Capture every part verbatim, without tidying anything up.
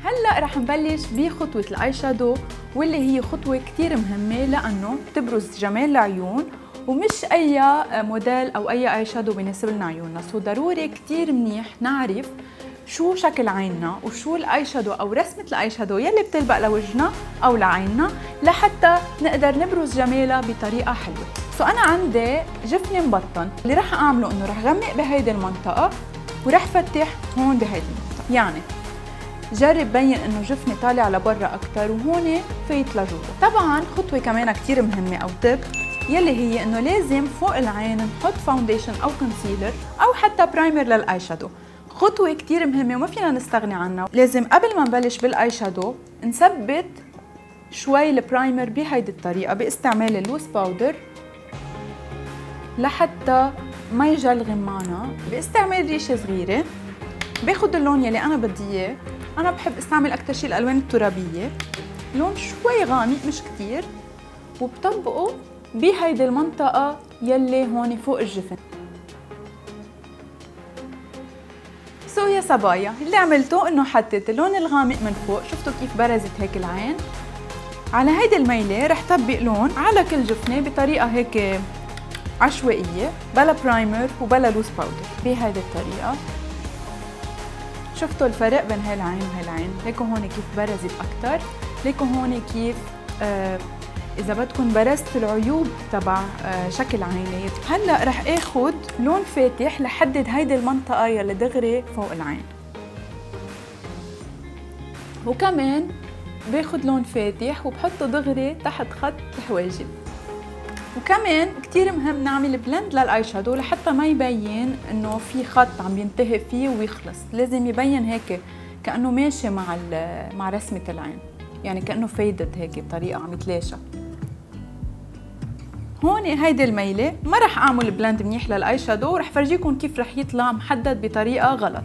هلا رح نبلش بخطوة الاي شادو، واللي هي خطوة كتير مهمة لأنه بتبرز جمال العيون، ومش أي موديل أو أي اي شادو بيناسب لنا عيوننا، سو ضروري كتير منيح نعرف شو شكل عيننا وشو الاي شادو أو رسمة الاي شادو يلي بتلبق لوجهنا أو لعيننا لحتى نقدر نبرز جمالها بطريقة حلوة. سو أنا عندي جفن مبطن، اللي رح أعمله إنه رح غمق بهيدي المنطقة ورح فتح هون بهيدي المنطقة، يعني جرب بين انه جفني طالع لبرا اكثر وهون فايت لجوا. طبعا خطوه كمان كثير مهمه او تip يلي هي انه لازم فوق العين نحط فاونديشن او كونسيلر او حتى برايمر للاي شادو. خطوه كثير مهمه وما فينا نستغني عنها. لازم قبل ما نبلش بالاي شادو نثبت شوي البرايمر بهيدي الطريقه باستعمال اللوز باودر لحتى ما يجلغم معنا. باستعمال ريشه صغيره باخذ اللون يلي انا بدي اياه. أنا بحب استعمل أكثر شيء الألوان الترابية، لون شوي غامق مش كتير، وبطبقه بهيدي المنطقة يلي هون فوق الجفن. سو يا صبايا، اللي عملته إنه حطيت اللون الغامق من فوق، شفتوا كيف برزت هيك العين؟ على هيدي الميلة رح طبق لون على كل جفنة بطريقة هيك عشوائية، بلا برايمر وبلا لوز باودر، بهيدي الطريقة. شفتوا الفرق بين هالعين وهالعين؟ ليكوا هون كيف برزت أكتر، ليكوا هون كيف آه إذا بدكم برزت العيوب تبع آه شكل عيني. هلا رح آخد لون فاتح لحدد هيدي المنطقة يلي دغري فوق العين، وكمان باخد لون فاتح وبحطه دغري تحت خط الحواجب. وكمان كتير مهم نعمل بلند للاي شادو لحتى ما يبين انه في خط عم ينتهي فيه ويخلص، لازم يبين هيك كأنه ماشي مع مع رسمة العين، يعني كأنه فيدد هيك بطريقة عم يتلاشى. هون هيدي الميلة ما رح اعمل بلند منيح للاي شادو، ورح فرجيكم كيف رح يطلع محدد بطريقة غلط.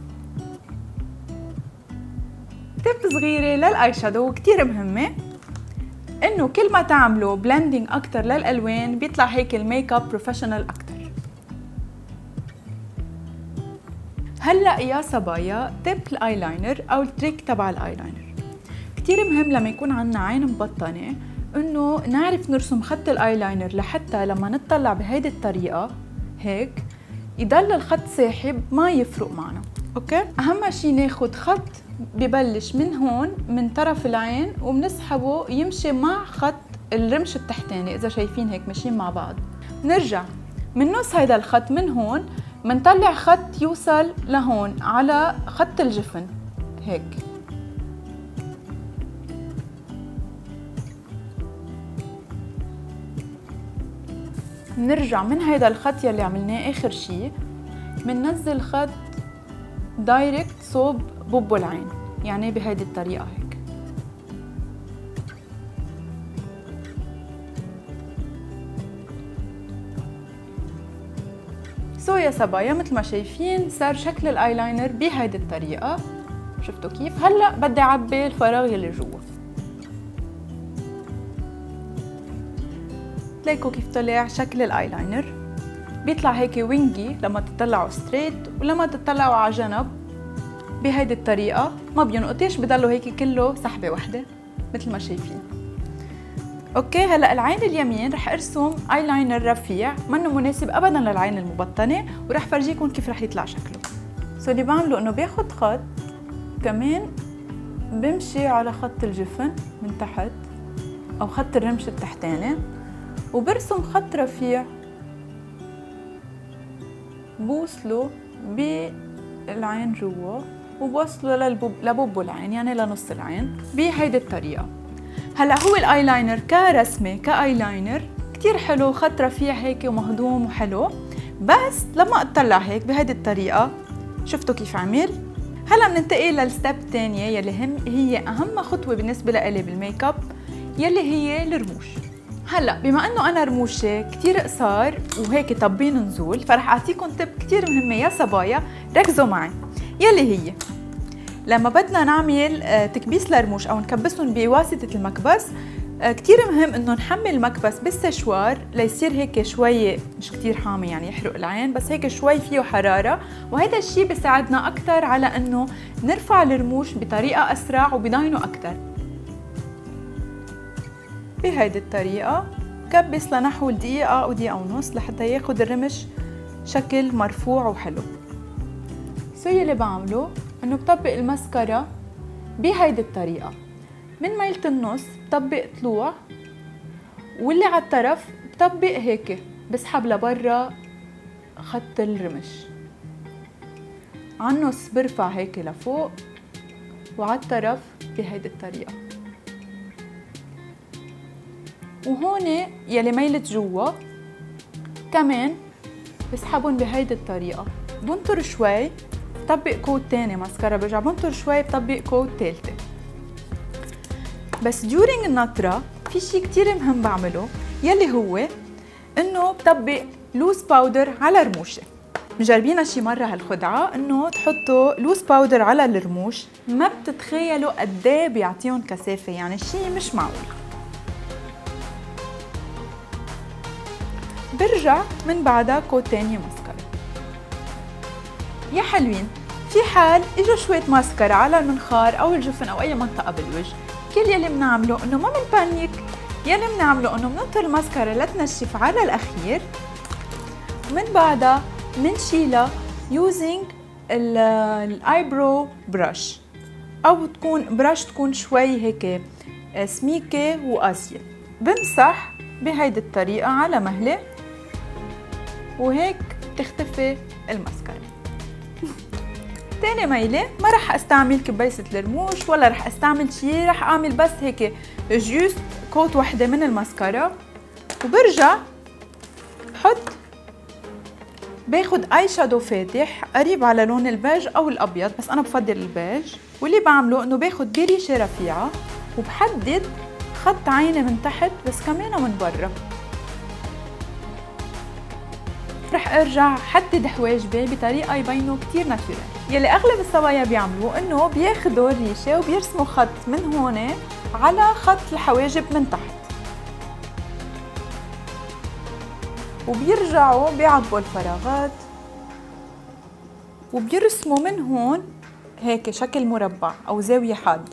تip صغيرة للاي شادو كتير مهمة، انه كل ما تعملوا بلندنج اكتر للالوان بيطلع هيك الميك اب بروفيشنال اكتر. هلا يا صبايا تيب الايلاينر او التريك تبع الايلاينر. كتير مهم لما يكون عندنا عين مبطنه انه نعرف نرسم خط الايلاينر لحتى لما نطلع بهيدي الطريقه هيك يضل الخط ساحب ما يفرق معنا. اوكي، اهم شيء ناخد خط ببلش من هون من طرف العين وبنسحبه يمشي مع خط الرمش التحتاني، اذا شايفين هيك ماشيين مع بعض. نرجع من نص هيدا الخط من هون بنطلع خط يوصل لهون على خط الجفن هيك. نرجع من هيدا الخط يلي عملناه اخر شي بننزل خط دايركت صوب بوبو العين، يعني بهيدي الطريقة هيك. سو يا صبايا مثل ما شايفين صار شكل الايلاينر بهيدي الطريقة. شفتوا كيف؟ هلا بدي اعبي الفراغ يلي جوا. تلاقوا كيف طلع شكل الايلاينر، بيطلع هيك وينجي لما تطلعوا ستريت، ولما تطلعوا على جنب بهيدي الطريقة ما بينقطش، بضلوا هيك كله سحبة وحدة مثل ما شايفين. اوكي، هلا العين اليمين رح ارسم ايلاينر رفيع منه مناسب ابدا للعين المبطنة، ورح فرجيكم كيف رح يطلع شكله. سو اللي بعمله انه باخد خط كمان بمشي على خط الجفن من تحت او خط الرمش التحتاني، وبرسم خط رفيع بوصله بالعين جوا وبوصله للبوب لبوبو العين، يعني لنص العين بهيدي الطريقة. هلا هو الايلاينر كرسمة كايلاينر كتير حلو، خط رفيع هيك ومهضوم وحلو، بس لما اطلع هيك بهيدي الطريقة شفتوا كيف عمل؟ هلا بننتقل للستيب الثانية يلي هم هي اهم خطوة بالنسبة لإلي بالميك اب، يلي هي الرموش. هلا بما انه انا رموشي كتير قصار وهيك طبين نزول، فرح اعطيكم تب كتير مهمة يا صبايا، ركزوا معي، يلي هي لما بدنا نعمل تكبيس لرموش او نكبسهم بواسطة المكبس كتير مهم انه نحمل المكبس بالسشوار ليصير هيك شوي مش كتير حامي يعني يحرق العين، بس هيك شوي فيه حرارة، وهذا الشيء بيساعدنا أكتر على انه نرفع الرموش بطريقة أسرع وبيضاينوا أكتر. بهيدي الطريقة كبس لنحو دقيقة أو دقيقة ونص لحتى ياخد الرمش شكل مرفوع وحلو. الشيء اللي بعمله انه بطبق الماسكارا بهيدي الطريقة، من ميلة النص بطبق طلوع، واللي على الطرف بطبق هيك بسحب لبرا خط الرمش، على النص برفع هيك لفوق، وعلى الطرف بهيدي الطريقة. وهون يلي ميلة جوا كمان بسحبهم بهيدي الطريقة، بنطر شوي بطبق كود تاني ماسكارا، برجع بنطر شوي بطبق كود تالتة. بس during النطرة في شي كتير مهم بعمله، يلي هو انه بطبق لوز باودر على رموشي. مجربينا شي مرة هالخدعة انه تحطوا لوز باودر على الرموش، ما بتتخيلوا قديه بيعطيهم كثافة، يعني شي مش معقول. برجع من بعدها كود تاني ماسكارا. يا حلوين، في حال اجوا شوية ماسكارا على المنخار او الجفن او اي منطقة بالوجه، كل يلي بنعمله انه ما بنبانيك، يلي بنعمله انه بننطر الماسكارا لتنشف على الاخير، ومن بعدها بنشيلها يوزنج الايبرو براش، او تكون براش تكون شوي هيك سميكة وقاسية. بمسح بهيدي الطريقة على مهلة، وهيك بتختفي الماسكارا. تاني ميلة ما رح استعمل كبايسة الرموش ولا رح استعمل شي، رح اعمل بس هيك جوست كوت وحدة من الماسكارا، وبرجع بحط باخد اي شادو فاتح قريب على لون البيج او الابيض، بس انا بفضل البيج. واللي بعمله انه باخد بريشة رفيعة وبحدد خط عيني من تحت بس كمان من برا. رح ارجع حدد حواجبي بطريقه يبينوا كتير ناتشورال. يلي اغلب الصبايا بيعملوه انه بياخدوا الريشه وبيرسموا خط من هون على خط الحواجب من تحت، وبيرجعوا بيعبوا الفراغات وبيرسموا من هون هيك شكل مربع او زاويه حاده.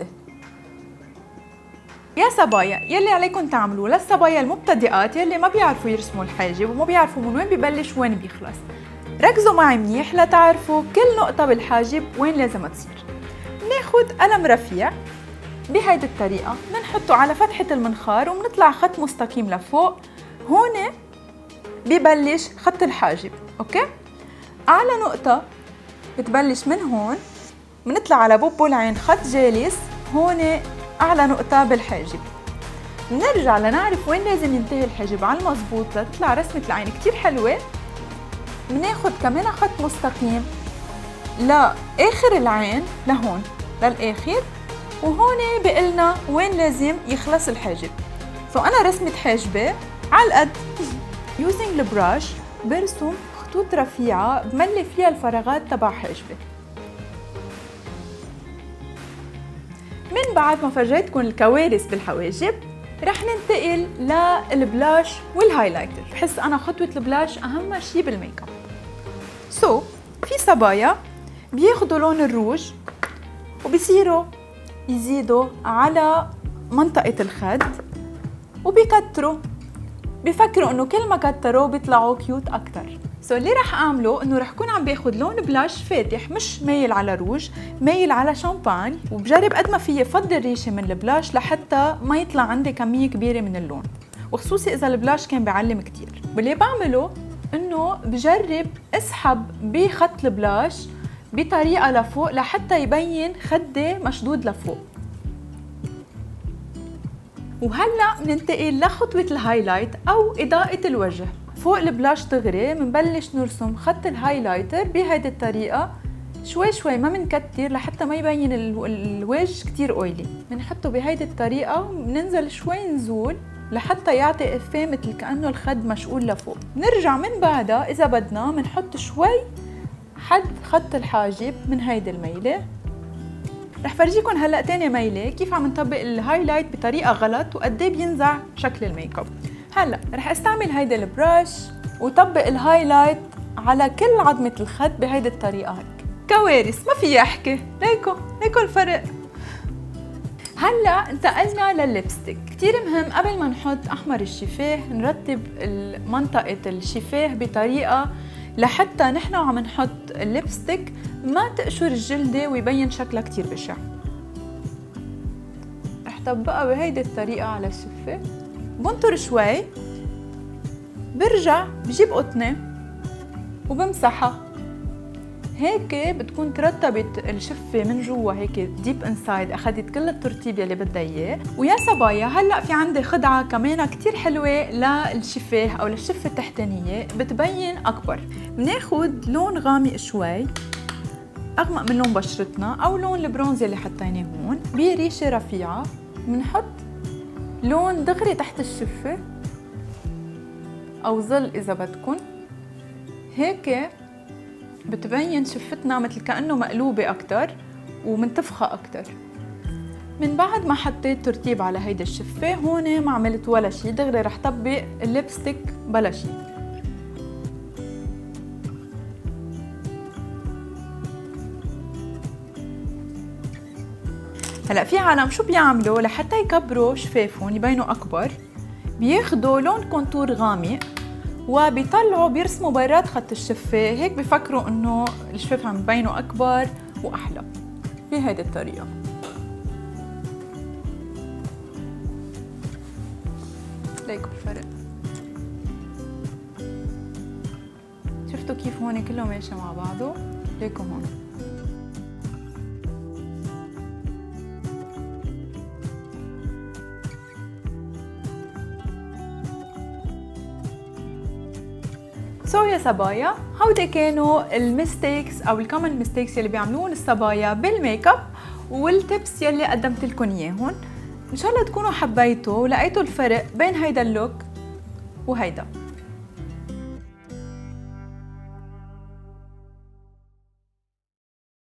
يا صبايا يلي عليكم تعملوه للصبايا المبتدئات يلي ما بيعرفوا يرسموا الحاجب وما بيعرفوا من وين ببلش وين بيخلص، ركزوا معي منيح لتعرفوا كل نقطة بالحاجب وين لازم تصير. بناخد قلم رفيع بهيدي الطريقة، بنحطه على فتحة المنخار وبنطلع خط مستقيم لفوق، هون ببلش خط الحاجب، اوكي؟ أعلى نقطة بتبلش من هون، بنطلع على بوبو العين خط جالس، هون أعلى نقطة بالحاجب. بنرجع لنعرف وين لازم ينتهي الحاجب على المضبوط لتطلع رسمة العين كتير حلوة. بناخد كمان خط مستقيم لآخر العين لهون للآخر، وهون بقلنا وين لازم يخلص الحاجب. سو أنا رسمة حاجبي على القد. يوزنج البراش برسم خطوط رفيعة بملي فيها الفراغات تبع حاجبي. من بعد ما فرجيتكم الكوارث بالحواجب، رح ننتقل للبلاش والهايلايتر. بحس أنا خطوة البلاش أهم شي بالميك اب. سو so, في صبايا بياخدوا لون الروج وبيصيروا يزيدوا على منطقة الخد وبيكتروا، بيفكروا إنه كل ما كتروا بيطلعوا كيوت أكتر. سو so, اللي رح أعمله إنه رح كون عم باخد لون بلاش فاتح، مش مايل على روج، مايل على شامباني، وبجرب قد ما فيي فضل ريشة من البلاش لحتى ما يطلع عندي كمية كبيرة من اللون، وخصوصي إذا البلاش كان بعلم كتير. واللي بعمله إنه بجرب اسحب بخط البلاش بطريقة لفوق لحتى يبين خدي مشدود لفوق. وهلأ بننتقل لخطوة الهايلايت أو إضاءة الوجه. فوق البلاش دغري بنبلش نرسم خط الهايلايتر بهيدي الطريقة، شوي شوي ما بنكتر لحتى ما يبين الوجه كتير اويلي. بنحطه بهيدي الطريقة وبننزل شوي نزول لحتى يعطي افيه مثل كأنه الخد مشقول لفوق. نرجع من بعدها إذا بدنا بنحط شوي حد خط الحاجب من هيدي الميلة رح فرجيكم هلا تاني ميله كيف عم نطبق الهايلايت بطريقه غلط وقد ايه بينزع شكل الميك اب. هلا رح استعمل هيدا البراش وطبق الهايلايت على كل عظمه الخد بهيدي الطريقه هيك. كوارث ما في احكي، ليكو ليكو الفرق. هلا انتقلنا للليبستيك. كثير مهم قبل ما نحط احمر الشفاه نرتب منطقه الشفاه بطريقه لحتى نحن وعم نحط الليبستيك ما تقشر الجلده ويبين شكلها كثير بشع. رح طبقها بهيدي الطريقه على الشفه، بنطر شوي، برجع بجيب قطنه وبمسحها هيك بتكون ترتبت الشفه من جوا هيك ديب انسايد، اخذت كل الترتيب يلي بدها اياه. ويا صبايا هلا في عندي خدعه كمان كثير حلوه للشفاه او للشفه التحتانيه بتبين اكبر. بناخذ لون غامق شوي اغمق من لون بشرتنا او لون البرونز اللي حطيناه هون بريشه رفيعه، بنحط لون دغري تحت الشفه او ظل اذا بدكن، هيك بتبين شفتنا مثل كأنه مقلوبة أكتر ومنتفخة أكتر. من بعد ما حطيت ترتيب على هيدا الشفة هون ما عملت ولا شي، دغري رح طبق الليبستيك بلا شي. هلا في عالم شو بيعملوا لحتى يكبروا شفافهم يبينوا أكبر، بياخدوا لون كونتور غامق وبيطلعوا بيرسموا برات خط الشفة، هيك بفكروا انه الشفاف عم يبينوا اكبر واحلى بهيدي الطريقة. ليكوا الفرق، شفتوا كيف هون كله ماشي مع بعضه؟ ليكوا هون سو يا صبايا، هودي كانوا الميستيكس او الكومن ميستيكس يلي بيعملوهم الصبايا بالميك اب والتبس يلي قدمت لكم اياهم. ان شاء الله تكونوا حبيتوا ولقيتوا الفرق بين هيدا اللوك وهيدا.